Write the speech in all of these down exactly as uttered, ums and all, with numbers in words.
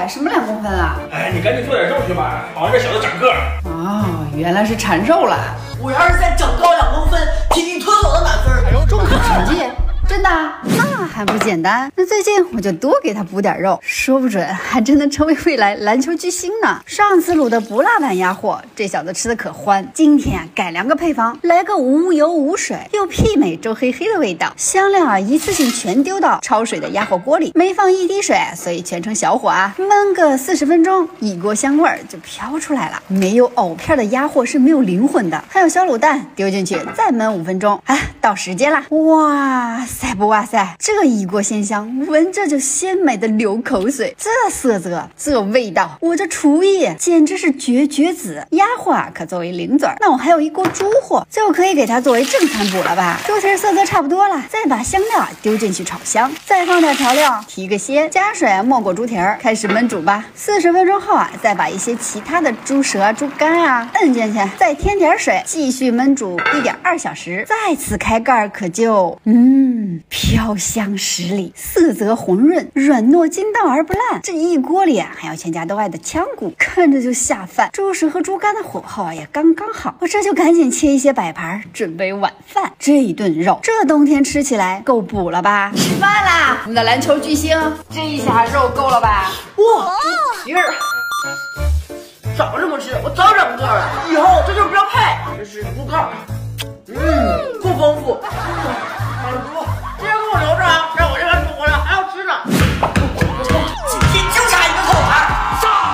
什么两公分啊？ 哎，你赶紧做点肉去吧，好让这小子长个儿。 哦，原来是馋肉了。 我要是再长高两公分，体育脱手的满分。 哎呦，中考成绩。 真的？那还不简单？那最近我就多给他补点肉，说不准还真能成为未来篮球巨星呢。上次卤的不辣版鸭货，这小子吃的可欢。今天啊，改良个配方，来个无油无水，又媲美周黑黑的味道。香料啊，一次性全丢到焯水的鸭货锅里，没放一滴水，所以全程小火啊，焖个四十分钟，一锅香味儿就飘出来了。没有藕片的鸭货是没有灵魂的。还有小卤蛋丢进去，再焖五分钟。哎，到时间啦！哇！ 塞不哇塞，这一锅鲜香，闻着就鲜美的流口水。这色泽，这味道，我这厨艺简直是绝绝子。鸭货啊，可作为零嘴儿，那我还有一锅猪货，就可以给它作为正餐补了吧。猪蹄色泽差不多了，再把香料丢进去炒香，再放点调料，提个鲜，加水没过猪蹄儿，开始焖煮吧。四十分钟后啊，再把一些其他的猪舌、猪肝啊摁进去，再添点水，继续焖煮一点二小时。再次开盖，可就嗯。 飘香十里，色泽红润，软糯筋道而不烂。这一锅里啊，还有全家都爱的腔骨，看着就下饭。猪舌和猪肝的火候啊也刚刚好，我这就赶紧切一些摆盘，准备晚饭。这一顿肉，这冬天吃起来够补了吧？吃饭啦，我们的篮球巨星，这一下肉够了吧？ 哇，这皮儿长这么吃，我早长个了。以后这就是标配，这是猪肝，嗯，够丰富。老猪。 这人给我留着啊，让我这边煮了，还要吃呢。今天就差一个口碗。上。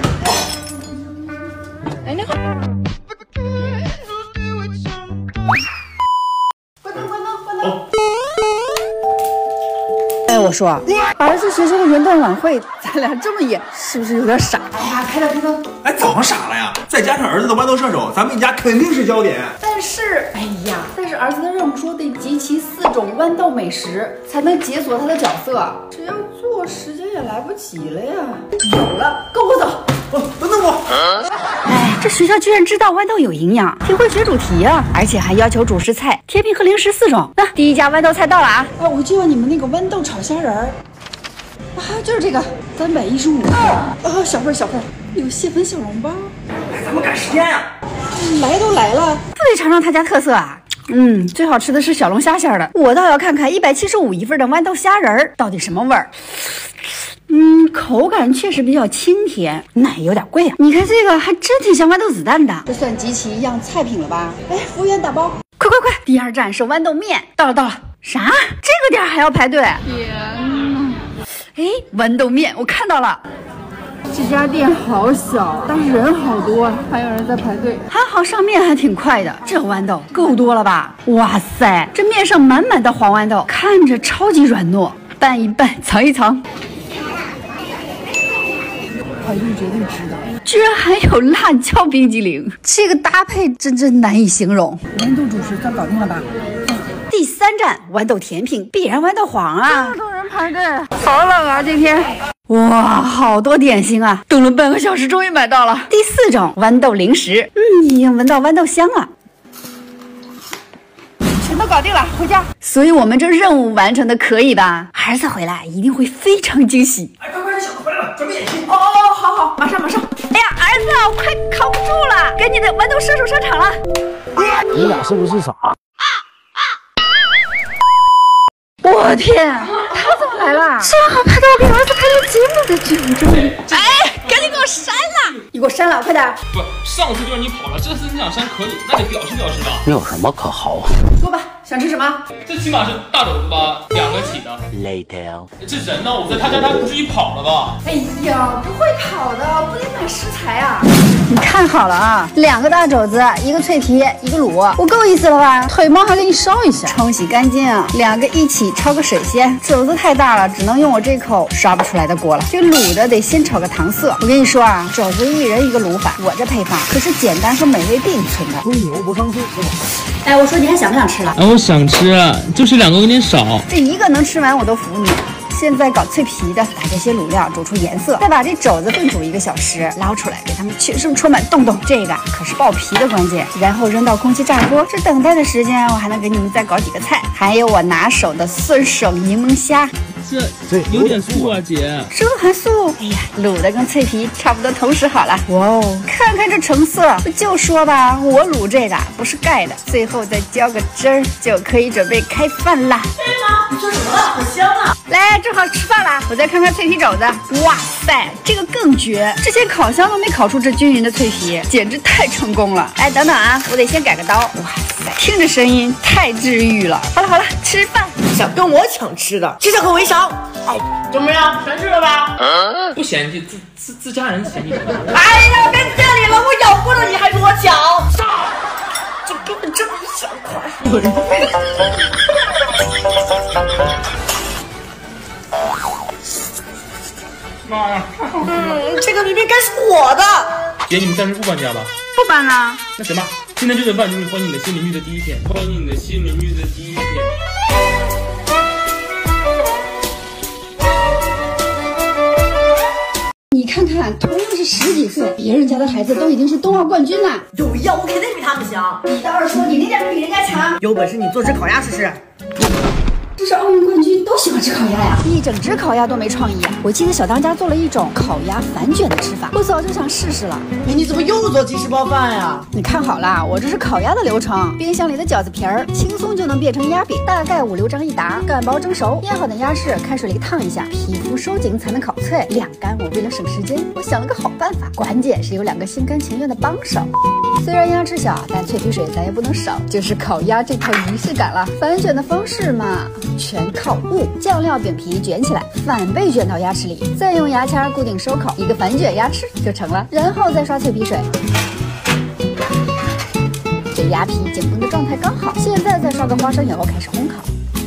哎，那个。关灯，关灯，关灯。哦、哎，我说，儿子学校的元旦晚会，咱俩这么演，是不是有点傻？哎呀，开灯，开灯。 哎，怎么傻了呀？再加上儿子的豌豆射手，咱们一家肯定是焦点。 但是，哎呀，但是儿子的任务说得集齐四种豌豆美食，才能解锁他的角色。这要做，时间也来不及了呀。有了，跟我走。 哦，等等我。 哎，这学校居然知道豌豆有营养，挺会学主题啊！而且还要求主食菜、甜品和零食四种。那第一家豌豆菜到了啊！啊，我就要你们那个豌豆炒虾仁儿。啊，就是这个，三百一十五克。啊，小份小份，有蟹粉小笼包。 哎，咱们赶时间呀！ 来都来了，不得尝尝他家特色啊！嗯，最好吃的是小龙虾馅的，我倒要看看一百七十五一份的豌豆虾仁儿到底什么味儿。嗯，口感确实比较清甜，奶有点贵啊。你看这个还真挺像豌豆子弹的，这算集齐一样菜品了吧？哎，服务员打包，快快快！第二站是豌豆面，到了到了。啥？这个点还要排队？天哪！哎，豌豆面我看到了。这家店好小，但是人好多，还有人在排队。还好上面还挺快的，这豌豆够多了吧？哇塞，这面上满满的黄豌豆，看着超级软糯，拌一拌，尝一尝。排队绝对值得。居然还有辣椒冰激凌，这个搭配真真难以形容。豌豆主食算搞定了吧？第三站豌豆甜品，必然豌豆黄啊！这么多人排队，好冷啊！今天。哇，好多点心啊！等了半个小时，终于买到了。第四种豌豆零食，嗯，已经闻到豌豆香了。全都搞定了，回家。所以我们这任务完成的可以吧？儿子回来一定会非常惊喜。 哎，快快，这小子回来了，准备演戏。 哦哦，好好，马上马上。哎呀，儿子啊，我快扛不住了，赶紧的，豌豆射手上场了。 你俩是不是傻？ 我天，他怎么来了？说好拍到我给儿子拍的节目的剧目中。哎，赶紧给我删了！你给我删了，快点！ 不，上次就让你跑了，这次你想删可以，那得表示表示吧。 你有什么可豪？ 说吧，想吃什么？ 这起码是大肘子吧，两个起的。 Later。 这人呢？我在他家，他不至于跑了吧？ 哎呀，不会跑的，不得买食材啊！你看好了啊，两个大肘子，一个脆皮，一个卤，我够意思了吧？腿毛还给你烧一下，冲洗干净，两个一起焯个水先。肘子太大了，只能用我这口刷不出来的锅了。这卤的得先炒个糖色。我跟你说啊，肘子一人一个卤法，我这配方可是简单和美味并存的。 吹牛不上树是吧？ 哎，我说你还想不想吃了？ 哎，我想吃，就是两个有点少。 这一个能吃完我都服你。现在搞脆皮的，把这些卤料煮出颜色，再把这肘子炖煮一个小时，捞出来，给它们全身充满洞洞，这个可是爆皮的关键。然后扔到空气炸锅，这等待的时间，我还能给你们再搞几个菜，还有我拿手的酸爽柠檬虾。 这这有点素啊，姐。 这还素？哎呀，卤的跟脆皮差不多，同时好了。哇哦，看看这成色，就说吧，我卤这个不是盖的，最后再浇个汁儿，就可以准备开饭啦。 对吗？你说什么了？好香啊！ 来，正好吃饭啦！我再看看脆皮肘子，哇塞，这个更绝！之前烤箱都没烤出这均匀的脆皮，简直太成功了。哎，等等啊，我得先改个刀。哇塞，听着声音太治愈了。好了好了，吃饭。 想跟我抢吃的，吃这口为赏。哎，怎么样？全吃了吧？ 不嫌弃自自自家人嫌弃什么？ 哎呀，跟这里了，我咬过了，你还跟我抢？上！这根本这么一小块。 妈呀！ 嗯，这个明明该是我的。 姐，你们暂时不搬家吧？ 不搬了。 那行吧，今天这顿饭就是欢迎你的新邻居的第一天，欢迎你的新邻居的第一天。 你看看，同样是十几岁，别人家的孩子都已经是冬奥冠军了。 有药，我肯定比他们强。 你倒是说你那点比人家强。 有本事你做只烤鸭试试。 这是奥运冠军都喜欢吃烤鸭呀，一整只烤鸭多没创意啊！我记得小当家做了一种烤鸭反卷的吃法，我早就想试试了。 哎，你怎么又做即食包饭呀？ 你看好了，我这是烤鸭的流程，冰箱里的饺子皮儿轻松就能变成鸭饼，大概五六张一沓，擀包蒸熟，腌好的鸭翅开水里烫一下，皮肤收紧才能烤脆。晾干我为了省时间，我想了个好办法，关键是有两个心甘情愿的帮手。虽然鸭翅小，但脆皮水咱也不能少，就是烤鸭这套仪式感了。反卷的方式嘛，全靠悟。酱料饼皮卷起来，反被卷到鸭翅里，再用牙签固定收口，一个反卷鸭翅就成了。然后再刷脆皮水，这鸭皮紧绷的状态刚好。现在再刷个花生油，开始烘烤。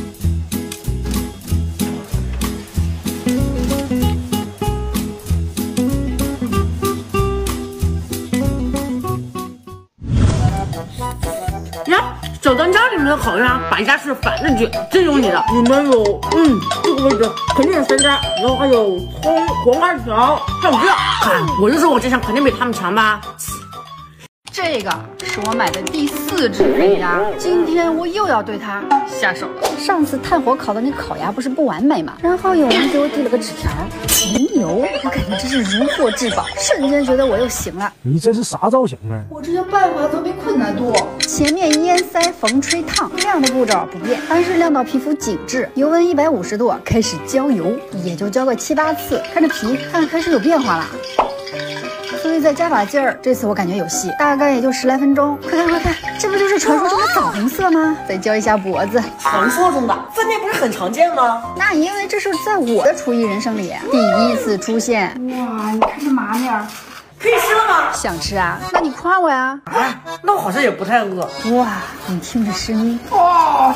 呀，小当家里面的烤鸭把鸭翅反着卷，真有你的！里面有，嗯，这个位置肯定是山楂，然后还有葱、黄瓜条，还有这，看我就说我这项肯定比他们强吧。 这个是我买的第四只肥鸭，今天我又要对它下手了。上次炭火烤的那个烤鸭不是不完美吗？然后有人给我递了个纸条，甜油，我感觉这是如获至宝，瞬间觉得我又行了。 你这是啥造型啊？ 我这叫办法总比困难多。前面腌塞缝吹烫，晾的步骤不变，还是晾到皮肤紧致，油温一百五十度，开始浇油，也就浇个七八次，看着皮看开始有变化了。所以再加把劲儿，这次我感觉有戏，大概也就十来分钟。快看快看，这不就是传说中的枣红色吗？再浇一下脖子， 传说中的饭店不是很常见吗？ 那因为这是在我的厨艺人生里第一次出现。哇，你看这麻面儿， 可以吃了吗？ 想吃啊？那你夸我呀。 哎，那我好像也不太饿。 哇，你听着声音，哇，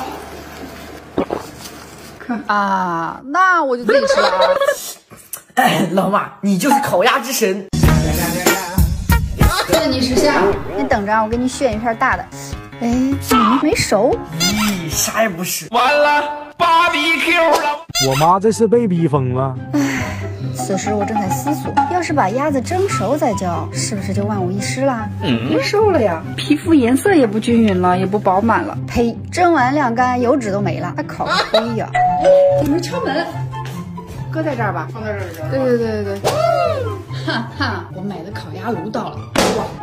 看啊，那我就自己吃了啊。 哎，老马，你就是烤鸭之神。 愿你实现，你等着啊，我给你选一片大的。哎，嗯，没熟。 咦，啥也不是。 完了，芭比 Q 了。 我妈这是被逼疯了。 此时我正在思索，要是把鸭子蒸熟再浇，是不是就万无一失啦？嗯，别熟了呀，皮肤颜色也不均匀了，也不饱满了。呸！蒸完晾干，油脂都没了，还烤个灰呀！有人敲门，搁在这儿吧，放在这里。对对对对对。哈哈，我买的烤鸭炉到了。哇！